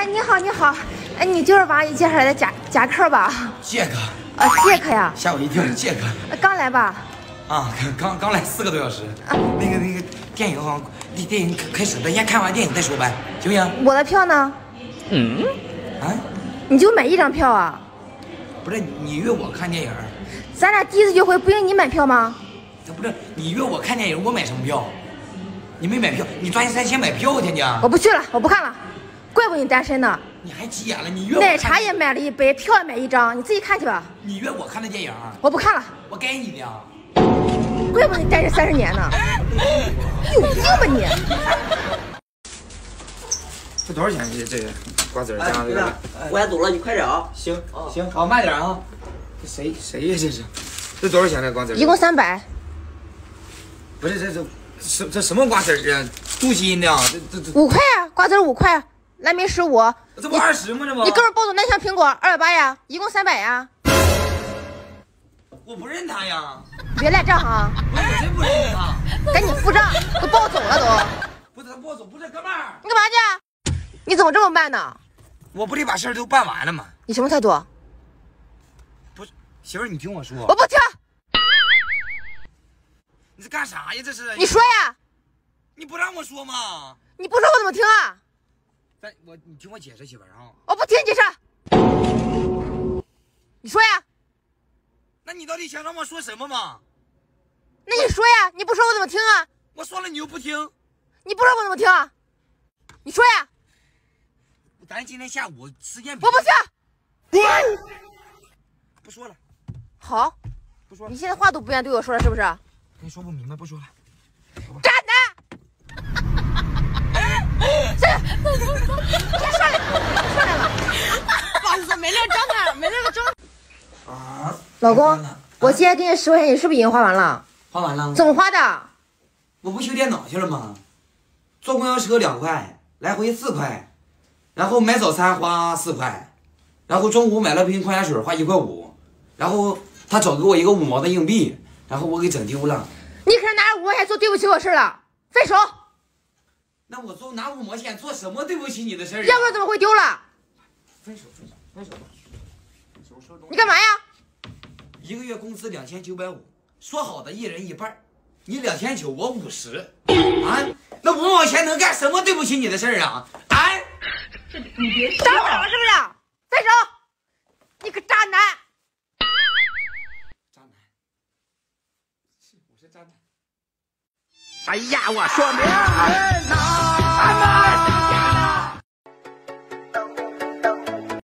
哎，你好，你好，哎，你就是王阿姨介绍来的夹克吧？ 杰克。 杰克呀？ 吓我一跳，是杰克。 刚来吧？ 啊，刚来4个多小时。那个电影好像电影开始了，先看完电影再说呗，行不行？ 我的票呢？ 啊？ 你就买1张票啊？ 不是你约我看电影？ 咱俩第一次约会，不应你买票吗？ 他不是你约我看电影，我买什么票？你没买票，你抓紧时间先买票，天天。 我不去了，我不看了，怪不得你单身呢。 你还急眼了？你约我奶茶也买了1杯，票也买1张，你自己看去吧。 你约我看的电影？ 我不看了。 我该你的呀。 怪不得你单身30年呢，有病吧你？ 这多少钱？这个瓜子加这个。 我先走了，你快点啊。 行，好，慢点啊。这谁呀？这是？这多少钱呢？瓜子？ 一共300。 不是这什么瓜子啊？镀金的啊？这 5块啊，瓜子5块，蓝莓15。 这不20吗？这不？ 你哥们抱走南翔苹果280呀，一共300呀。 我不认他呀。 别赖账啊！ 我真不认他。 赶紧付账，都抱走了都。 不是他抱走，不是哥们儿。 你干嘛去？你怎么这么慢呢？ 我不得把事儿都办完了吗？ 你什么态度？ 不是，媳妇儿，你听我说。 我不听。 你是干啥呀？这是？ 你说呀。 你不让我说吗？ 你不说我怎么听啊？ 你听我解释，媳妇儿啊。 我不听解释。你说呀。 那你到底想让我说什么嘛？ 那你说呀，你不说我怎么听啊？ 我说了你又不听。 你不说我怎么听啊？你说呀。 咱今天下午时间。 我不听。 不说了。 好。 不说了。 你现在话都不愿意对我说了，是不是？ 跟你说不明白，不说了。 渣男！上来了。 不好意思，没那个状态，没那个状态。 啊， 老公，我今天给你10块钱，你是不是已经花完了？ 花完了。 怎么花的？ 我不修电脑去了吗？坐公交车2块，来回4块，然后买早餐花4块，然后中午买了瓶矿泉水花1块5，然后他找给我一个5毛的硬币，然后我给整丢了。 你可是拿着5块钱做对不起我事了，分手。 那我拿5毛钱做什么对不起你的事儿？ 要不然怎么会丢了？ 分手。 你干嘛呀 ？1个月工资2950，说好的1人1半，你2900，我50，啊？那5毛钱能干什么对不起你的事儿啊？啊？ 你别说打我是不是？分手！你个渣男！ 渣男，是我是渣男。 哎呀，我说明人呐。